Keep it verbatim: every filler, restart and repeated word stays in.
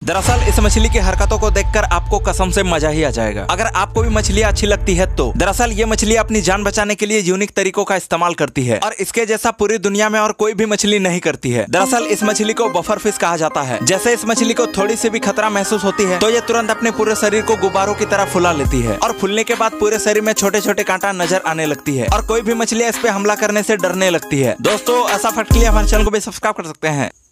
दरअसल इस मछली की हरकतों को देखकर आपको कसम से मजा ही आ जाएगा। अगर आपको भी मछलियाँ अच्छी लगती है तो दरअसल ये मछली अपनी जान बचाने के लिए यूनिक तरीकों का इस्तेमाल करती है और इसके जैसा पूरी दुनिया में और कोई भी मछली नहीं करती है। दरअसल इस मछली को बफर फिश कहा जाता है। जैसे इस मछली को थोड़ी सी भी खतरा महसूस होती है तो ये तुरंत अपने पूरे शरीर को गुब्बारों की तरह फुला लेती है और फूलने के बाद पूरे शरीर में छोटे छोटे कांटा नजर आने लगती है और कोई भी मछलियाँ इस पे हमला करने से डरने लगती है। दोस्तों ऐसा फैक्ट के लिए हमारे चैनल को भी सब्सक्राइब कर सकते हैं।